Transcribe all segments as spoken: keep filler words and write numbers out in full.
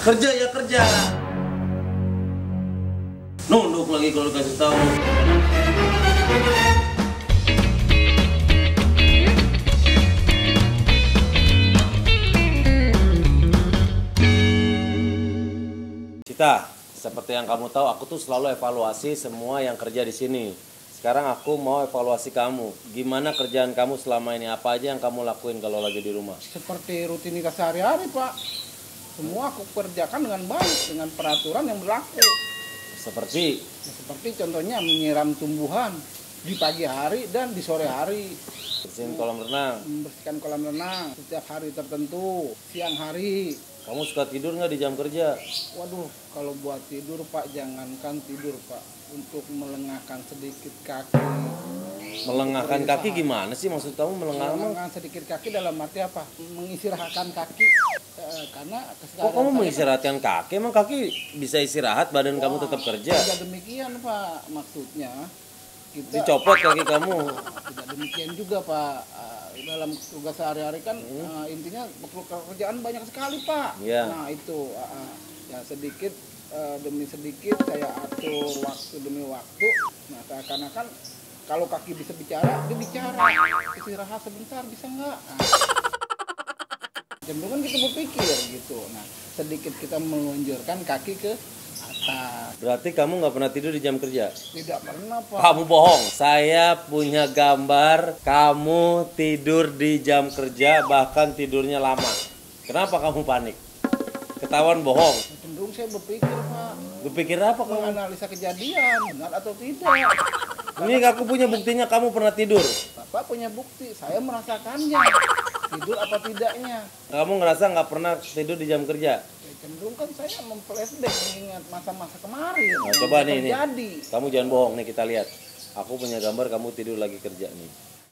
Kerja ya kerja. Nunduk lagi kalau dikasih tahu. Cita, seperti yang kamu tahu, aku tuh selalu evaluasi semua yang kerja di sini. Sekarang aku mau evaluasi kamu. Gimana kerjaan kamu selama ini? Apa aja yang kamu lakuin kalau lagi di rumah? Seperti rutinitas sehari-hari, Pak. Semua aku kerjakan dengan baik, dengan peraturan yang berlaku. Seperti? Ya, seperti contohnya menyiram tumbuhan di pagi hari dan di sore hari. Bersihin kolam renang. Membersihkan kolam renang setiap hari tertentu, siang hari. Kamu suka tidur nggak di jam kerja? Waduh, kalau buat tidur, Pak, jangankan tidur, Pak. Untuk melengahkan sedikit kaki. Melengahkan kaki gimana sih? Maksud kamu melengahkan? Melengahkan sedikit kaki dalam arti apa? Mengistirahatkan kaki. E, karena kok kamu mengistirahatkan kaki? Emang kaki bisa istirahat, badan Wah, kamu tetap kerja? Tidak demikian, Pak. Maksudnya kita dicopot kaki kamu. Tidak demikian juga, Pak. Dalam tugas sehari-hari kan hmm. uh, intinya pekerjaan banyak sekali, Pak. Yeah. Nah itu uh, ya sedikit uh, demi sedikit saya atur waktu demi waktu. Nah seakan-akan kalau kaki bisa bicara, dia bicara. Istirahat sebentar bisa nggak? Nah, jam dulu kan kita berpikir gitu. Nah sedikit kita meluncurkan kaki ke atas. Berarti kamu nggak pernah tidur di jam kerja? Tidak pernah, Pak. Kamu bohong. Saya punya gambar kamu tidur di jam kerja, bahkan tidurnya lama. Kenapa kamu panik? Ketahuan bohong. Cenderung saya berpikir, Pak. Berpikir apa kamu? Menganalisa kejadian, benar atau tidak. Ini aku punya buktinya kamu pernah tidur. Bapak punya bukti, saya merasakannya. Tidur apa tidaknya. Kamu ngerasa nggak pernah tidur di jam kerja? Cenderung kan saya memflashback mengingat masa-masa kemarin. Nah, coba nih, nih, kamu jangan bohong nih, kita lihat. Aku punya gambar kamu tidur lagi kerja nih.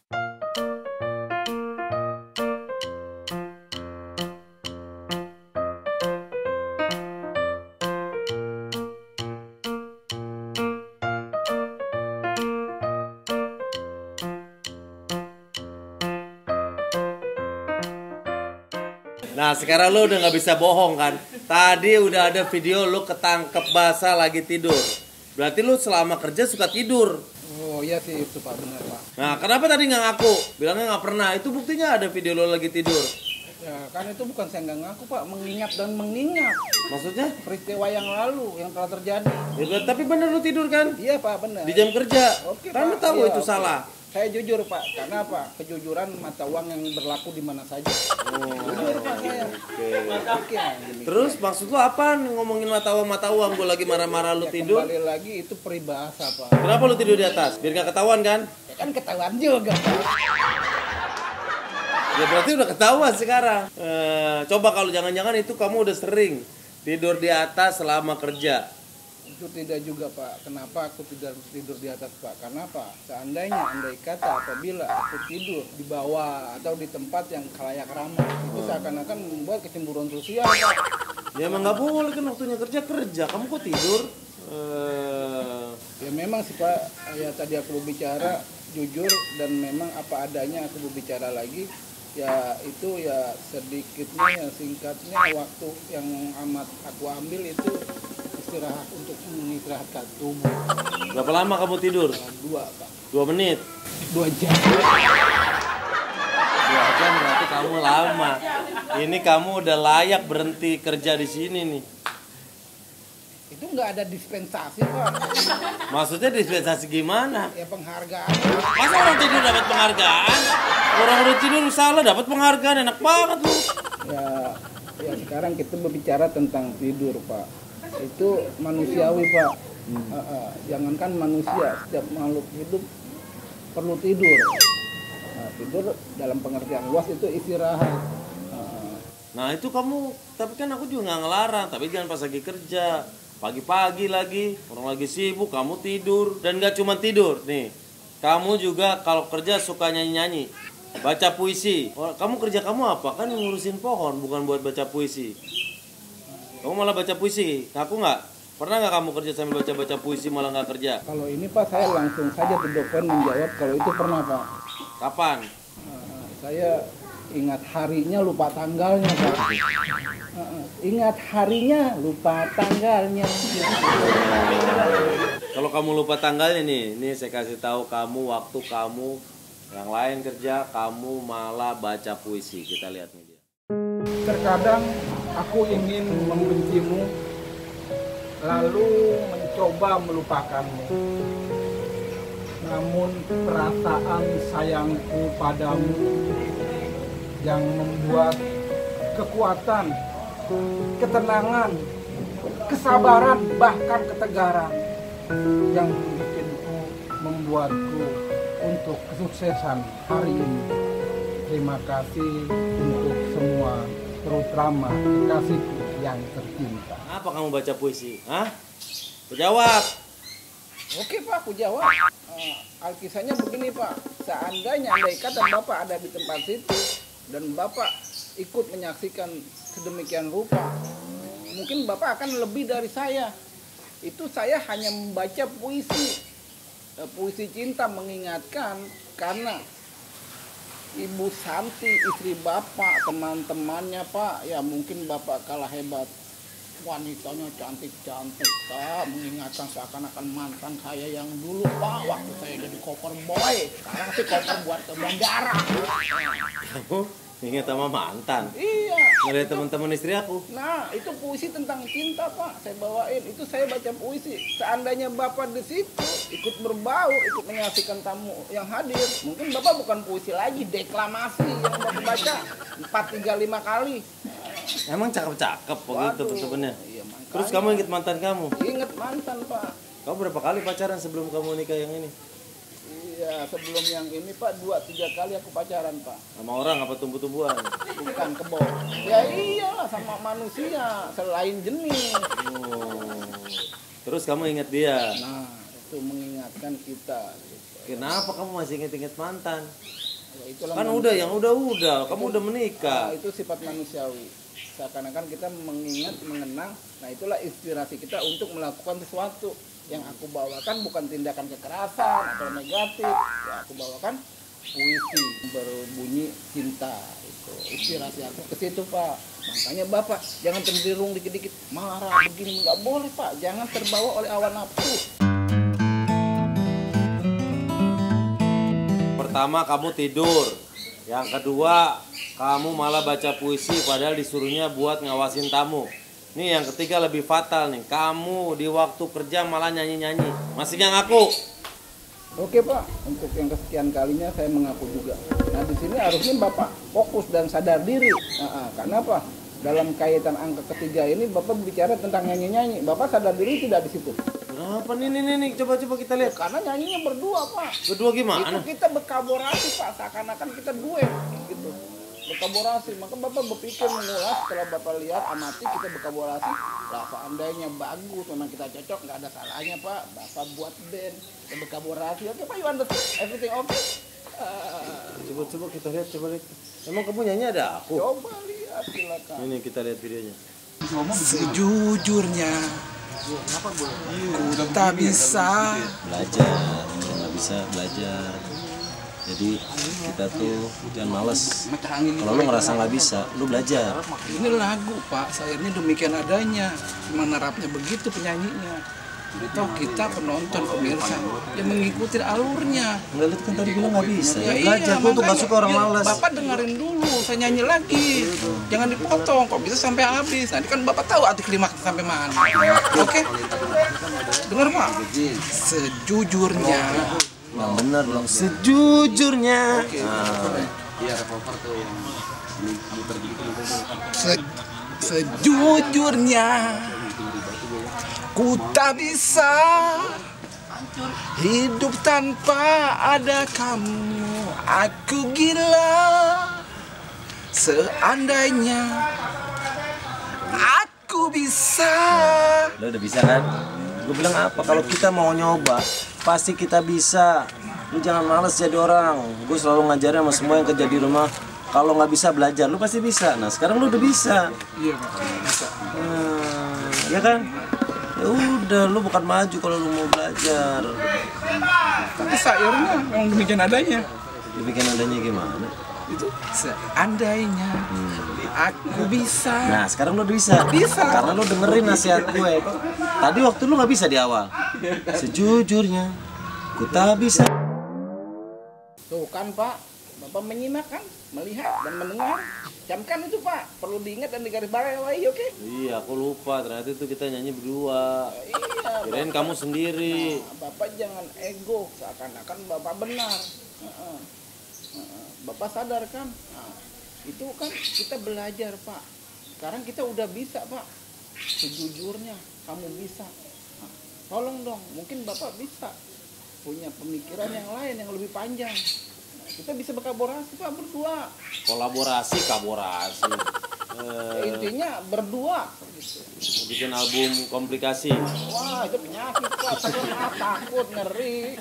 Nah sekarang lo udah nggak bisa bohong kan? Tadi udah ada video lo ketangkep basah lagi tidur. Berarti lo selama kerja suka tidur. Oh iya sih itu, Pak, benar, Pak. Nah kenapa tadi nggak ngaku? Bilangnya nggak pernah. Itu buktinya ada video lo lagi tidur. Ya kan itu bukan saya nggak ngaku, Pak. Mengingat dan mengingat. Maksudnya? Peristiwa yang lalu yang telah terjadi. Ya, tapi benar lo tidur kan? Iya, Pak, benar. Di jam kerja. Oke, kan lo tahu iya, itu oke. salah. Saya jujur, Pak. Karena apa? Kejujuran mata uang yang berlaku di mana saja. Oh, jujur, Pak, saya. Oke. Oke. Terus maksud lu apa ngomongin mata uang mata uang? Gue lagi marah-marah lu ya, tidur. Kembali lagi itu peribahasa, Pak. Kenapa lu tidur di atas? Biar gak ketahuan kan? Ya kan ketahuan juga, Pak. Ya berarti udah ketahuan sekarang. Eh, coba kalau jangan-jangan itu kamu udah sering tidur di atas selama kerja. Itu tidak juga, Pak. Kenapa aku tidak tidur di atas, Pak? Karena apa? Seandainya, andai kata apabila aku tidur di bawah atau di tempat yang khalayak ramai, itu seakan-akan membuat kecemburuan sosial, Pak. Ya emang nggak boleh kan, waktunya kerja kerja. Kamu kok tidur? Uh... Ya memang sih, Pak. Ya tadi aku berbicara jujur dan memang apa adanya aku berbicara lagi. Ya itu ya sedikitnya, ya singkatnya waktu yang amat aku ambil itu istirahat untuk mengistirahatkan tubuh. Berapa lama kamu tidur? Dua, Pak. Dua menit? Dua jam. Dua jam berarti kamu lama. Ini kamu udah layak berhenti kerja di sini nih. Itu nggak ada dispensasi, Pak. Maksudnya dispensasi gimana? Ya penghargaan. Masa orang tidur dapat penghargaan? Orang udah tidur salah dapat penghargaan, enak banget lu. Ya, ya sekarang kita berbicara tentang tidur, Pak. Itu manusiawi, Pak. Hmm. Uh, uh, jangankan manusia, setiap makhluk hidup perlu tidur. Nah, tidur dalam pengertian luas itu istirahat. Uh. Nah itu kamu, tapi kan aku juga nggak ngelarang, tapi jangan pas lagi kerja. Pagi-pagi lagi, orang lagi sibuk, kamu tidur. Dan gak cuma tidur, nih. Kamu juga kalau kerja suka nyanyi-nyanyi. Baca puisi. Kamu kerja kamu apa? Kan ngurusin pohon, bukan buat baca puisi. Kamu malah baca puisi, ngaku nggak? Pernah nggak kamu kerja sambil baca-baca puisi malah nggak kerja? Kalau ini, Pak, saya langsung saja to the point menjawab kalau itu pernah, Pak. Kapan? Uh, saya Ingat harinya lupa tanggalnya, Pak. Uh-uh. Ingat harinya lupa tanggalnya. Kalau kamu lupa tanggalnya nih, nih saya kasih tahu kamu waktu kamu yang lain kerja, kamu malah baca puisi. Kita lihat nih dia. Terkadang aku ingin membencimu, lalu mencoba melupakanmu. Namun perasaan sayangku padamu yang membuat kekuatan, ketenangan, kesabaran, bahkan ketegaran yang bikin membuatku untuk kesuksesan hari ini. Terima kasih untuk semua, terutama kekasihku yang tercinta. Apa kamu baca puisi? Hah? Jawab. Oke Pak, aku jawab. Uh, Alkisahnya begini Pak, seandainya andai kata Bapak ada di tempat situ dan Bapak ikut menyaksikan sedemikian rupa, mungkin Bapak akan lebih dari saya. Itu saya hanya membaca puisi, uh, puisi cinta mengingatkan karena Ibu Santi, istri Bapak, teman-temannya Pak, ya mungkin Bapak kalah hebat. Wanitanya cantik-cantik Pak, mengingatkan seakan-akan mantan saya yang dulu Pak, waktu saya jadi cover boy. Sekarang sih cover buat ke bandara. Kamu ingat sama mantan? Iya. Ngeliat teman-teman istri aku. Nah, itu puisi tentang cinta Pak, saya bawain. Itu saya baca puisi. Seandainya Bapak di situ ikut berbaur, ikut menyaksikan tamu yang hadir, mungkin Bapak bukan puisi lagi, deklamasi yang Bapak baca empat tiga lima kali. Emang cakep-cakep begitu temen-temennya. Iya, Terus kamu ingat mantan kamu? Ingat mantan Pak. Kamu berapa kali pacaran sebelum kamu nikah yang ini? Iya, sebelum yang ini Pak, dua tiga kali aku pacaran Pak. Sama orang apa tumbuh-tumbuhan? Bukan kebon. Ya iyalah, sama manusia, selain jenis. Oh. Terus kamu ingat dia? Nah, itu mengingatkan kita. Gitu. Kenapa kamu masih ingat-ingat mantan? Ya, itulah Kan manusia. udah, yang udah-udah, kamu udah menikah. Nah, itu sifat manusiawi. Seakan-akan kita mengingat, mengenang. Nah, itulah inspirasi kita untuk melakukan sesuatu. Yang aku bawakan bukan tindakan kekerasan atau negatif. Ya, aku bawakan puisi berbunyi cinta. Itu inspirasi aku ke situ Pak. Makanya Bapak jangan cenderung dikit-dikit marah begini, nggak boleh Pak. Jangan terbawa oleh awan nafsu. Pertama kamu tidur. Yang kedua kamu malah baca puisi padahal disuruhnya buat ngawasin tamu. Nih yang ketiga lebih fatal nih. Kamu di waktu kerja malah nyanyi-nyanyi. Masih yang ngaku? Oke Pak, untuk yang kesekian kalinya saya mengaku juga. Nah di sini harusnya Bapak fokus dan sadar diri. Nah, karena apa? Dalam kaitan angka ketiga ini Bapak bicara tentang nyanyi-nyanyi. Bapak sadar diri tidak di situ? Kenapa nih nih nih, nih. Coba-coba kita lihat. Karena nyanyinya berdua Pak. Berdua gimana? Itu kita berkolaborasi Pak, seakan-akan kita duet gitu. Berkolaborasi, maka Bapak berpikir mengulas setelah Bapak lihat amati kita berkolaborasi. Lah seandainya bagus, memang kita cocok, nggak ada salahnya Pak. Bapak buat band, kita berkolaborasi. Oke Pak, you understand everything okay? Coba-coba kita lihat, coba lihat. Emang kamu nyanyi ada aku? Coba lihat, silakan. Ini kita lihat videonya. Sejujurnya ku tak bisa belajar, nggak bisa belajar. Jadi kita tuh jangan males. Kalau lu ngerasa nggak bisa, lu belajar. Ini lagu Pak, sairnya demikian adanya. Gimana rapnya begitu penyanyinya. Toh kita penonton pemirsa yang mengikuti alurnya. Nggak, lu kan tadi bilang nggak bisa. Ya, Ya, belajar, iya, gua tuh nggak makanya, suka orang ya, malas. Bapak dengerin dulu, saya nyanyi lagi. Jangan dipotong, kok bisa sampai habis. Nanti kan Bapak tahu arti klimaks sampai mana. Oke? Dengar Pak. Sejujurnya. Yang benar dong, sejujurnya. Se Sejujurnya ku tak bisa hidup tanpa ada kamu. Aku gila. Seandainya aku bisa. Lu udah bisa kan? Gue bilang apa? Kalau kita mau nyoba, pasti kita bisa. Lu jangan males jadi orang. Gue selalu ngajarin sama semua yang kerja di rumah. Kalau nggak bisa belajar, lu pasti bisa. Nah sekarang lu udah bisa. Iya Pak, bisa. Hmm, ya kan? Ya udah, lu bukan maju kalau lu mau belajar. Tapi sairnya memang demikian adanya. Dibikin adanya gimana? Itu seandainya aku bisa. Nah sekarang lu udah bisa. Bisa. Karena lu dengerin nasihat gue. Tadi waktu lu nggak bisa di awal. Sejujurnya, ku tak bisa. Tuh kan Pak, Bapak menyimak kan, melihat dan mendengar. Camkan itu Pak, perlu diingat dan digarisbawahi, oke? Iya, aku lupa. Ternyata itu kita nyanyi berdua. Iya, Kirain kamu sendiri. Nah, Bapak jangan ego, seakan-akan Bapak benar. Heeh. Heeh. Bapak sadar kan? Nah, itu kan kita belajar Pak. Sekarang kita udah bisa Pak. Sejujurnya, kamu bisa. Nah, tolong dong, mungkin Bapak bisa punya pemikiran yang lain yang lebih panjang. Nah, kita bisa berkolaborasi Pak berdua. Kolaborasi, kaborasi. Ya, intinya berdua. Gitu. Bikin album komplikasi. Wah itu penyakit Pak, ah, takut, ngeri.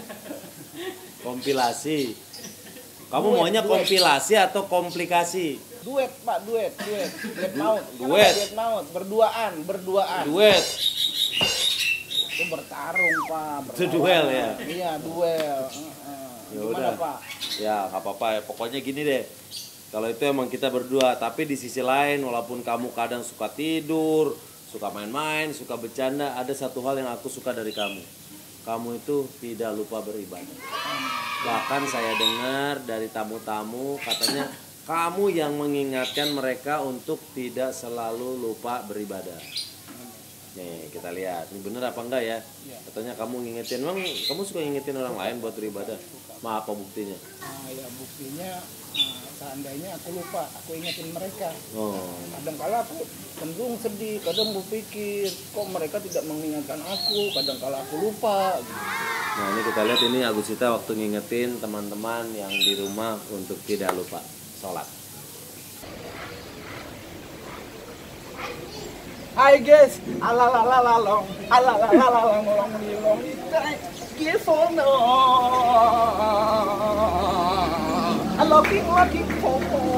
Kompilasi. Kamu Duet, maunya duet. kompilasi atau komplikasi? Duet Pak, duet, duet, duet maut. Duet. Duet maut, berduaan, berduaan. Duet. Itu bertarung Pak. Itu berlawan. duel ya? Iya duel. Heeh. Ya Gimana udah. Pak? Ya nggak apa-apa ya. Pokoknya gini deh. Kalau itu emang kita berdua, tapi di sisi lain walaupun kamu kadang suka tidur, suka main-main, suka bercanda, ada satu hal yang aku suka dari kamu. Kamu itu tidak lupa beribadah. Bahkan saya dengar dari tamu-tamu katanya kamu yang mengingatkan mereka untuk tidak selalu lupa beribadah. Nih kita lihat, ini bener apa enggak ya? Katanya kamu ngingetin, emang kamu suka ngingetin orang lain buat beribadah? Ma apa buktinya? Nah ya buktinya, nah, seandainya aku lupa, aku ingetin mereka. Oh. Kadang-kala aku cenderung sedih, kadang berpikir kok mereka tidak mengingatkan aku, kadang-kala aku lupa. Gitu. Nah ini kita lihat ini Agusita waktu ngingetin teman-teman yang di rumah untuk tidak lupa sholat. Hai guys, alalalalong, alalalalong, long long kisono. I looking looking for.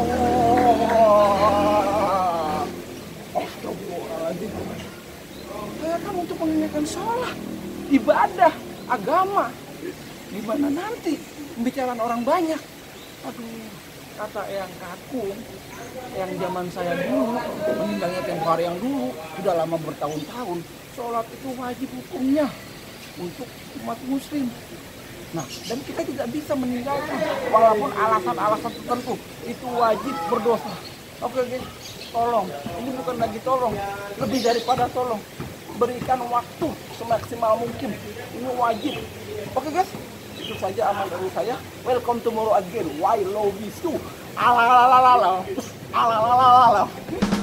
Astagfirullahaladzim. Saya kan untuk mengingatkan sholat, ibadah, agama. Gimana nanti pembicaraan orang banyak? Aduh, kata yang kaku, yang zaman saya dulu, meninggalnya tempo hari yang dulu, sudah lama bertahun-tahun, sholat itu wajib hukumnya untuk umat muslim. Nah, dan kita tidak bisa meninggalkan, walaupun alasan-alasan tertentu, itu wajib berdosa. Oke guys, tolong, ini bukan lagi tolong, lebih daripada tolong, berikan waktu semaksimal mungkin, ini wajib. Oke guys, itu saja amal dari saya. Welcome tomorrow again. Why love is you? Alalalalala. Alalalalala.